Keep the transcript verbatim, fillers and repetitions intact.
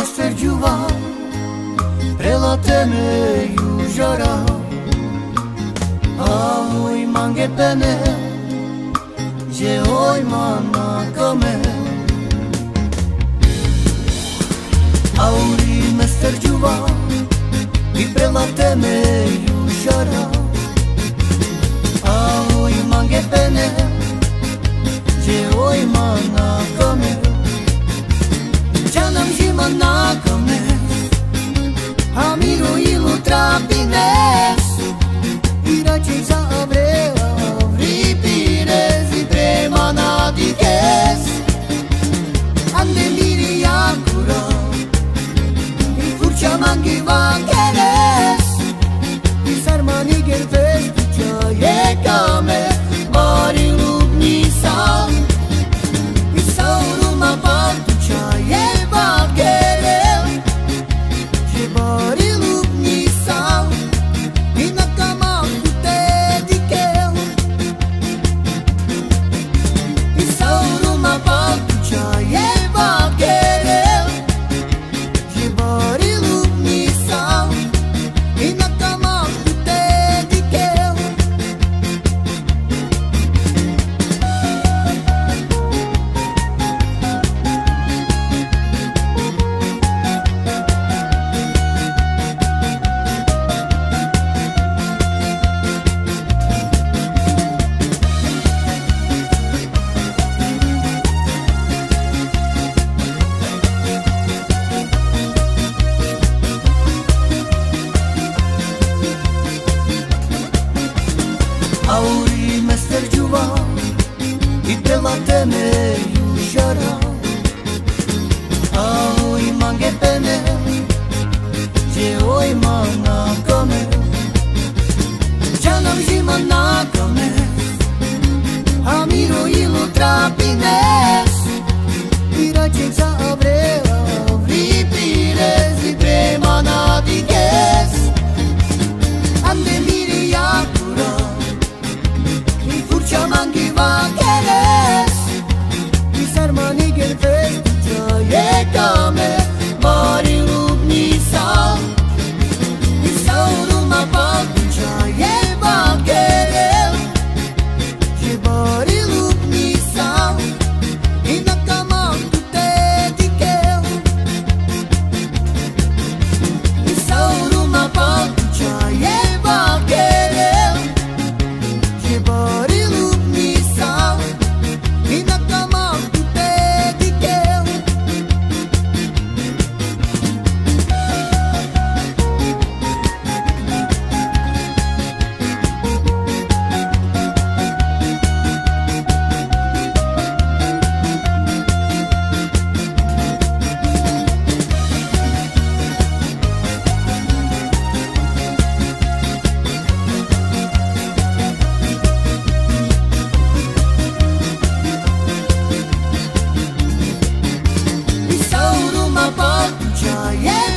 me sterdzuvav, prela teme južara. Ahoj mange pene, že oj mana kame. Avri me sterdzuvav, i prela teme južara. Ahoj mange pene, že oj mana kame. Janam zima na kame, a miru ilu trapines. I račej za avre, avri pires, i prema na dikes. Ande miri jakura, i furcia mangi vankeres. I sarmani gerfes, ducha je kame, mari lubni sam. I sauruma pan, ducha je vankerel, že mari lubni sam. I na kamal te dikel, i sauruma pan, ducha je vankerel, že mari lubni sam. I na kamal te dikel. Avri me sterdzuvav, i prela teme južara. Ahoj mange pene, že oj mana kame. Janam zima na kame, a miru ilu trapines. I račej za avre, avri pires, i prema na dikes. Ande miri jakura, furcia mangi vankeres. I sarmani gerfes, ducha je kame, mari lubni sam. I sauruma pan, ducha je vankerel, že mari lubni sam. I na kamal te dikel, i sauruma pan, ducha je vankerel, že mari lubni sam. I na kamal te dikel. I sauruma pan, ducha je